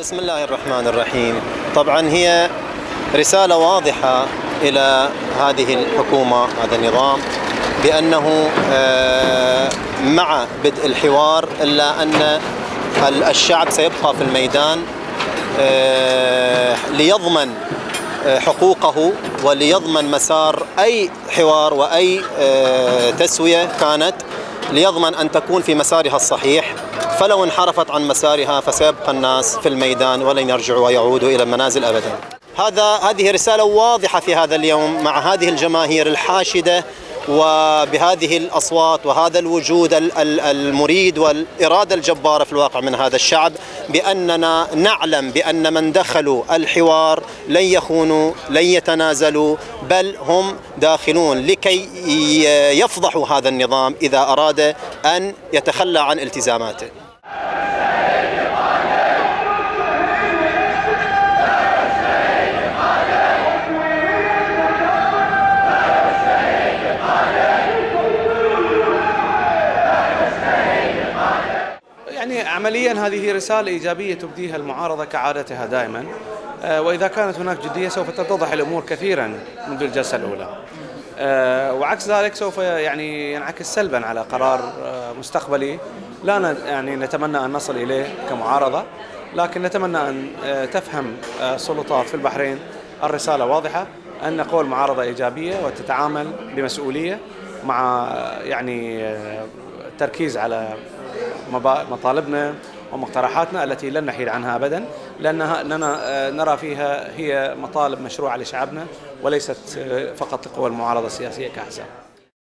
بسم الله الرحمن الرحيم. طبعا هي رسالة واضحة إلى هذه الحكومة، هذا النظام، بأنه مع بدء الحوار إلا أن الشعب سيبقى في الميدان ليضمن حقوقه وليضمن مسار أي حوار وأي تسوية كانت، ليضمن أن تكون في مسارها الصحيح. فلو انحرفت عن مسارها فسيبقى الناس في الميدان ولن يرجعوا ويعودوا إلى المنازل أبدا. هذه رسالة واضحة في هذا اليوم مع هذه الجماهير الحاشدة وبهذه الأصوات وهذا الوجود المريد والإرادة الجبارة في الواقع من هذا الشعب، بأننا نعلم بأن من دخلوا الحوار لن يخونوا، لن يتنازلوا، بل هم داخلون لكي يفضحوا هذا النظام إذا أراد أن يتخلى عن التزاماته. يعني عمليا هذه رسالة إيجابية تبديها المعارضة كعادتها دائما، وإذا كانت هناك جدية سوف تتضح الأمور كثيرا منذ الجلسة الأولى، وعكس ذلك سوف يعني ينعكس سلبا على قرار مستقبلي لا يعني نتمنى أن نصل إليه كمعارضة، لكن نتمنى أن تفهم السلطات في البحرين الرسالة واضحة أن قوى المعارضة إيجابية وتتعامل بمسؤولية مع يعني التركيز على مطالبنا ومقترحاتنا التي لن نحيد عنها أبدا، لأننا نرى فيها هي مطالب مشروعة لشعبنا وليست فقط لقوى المعارضة السياسية كأحزاب.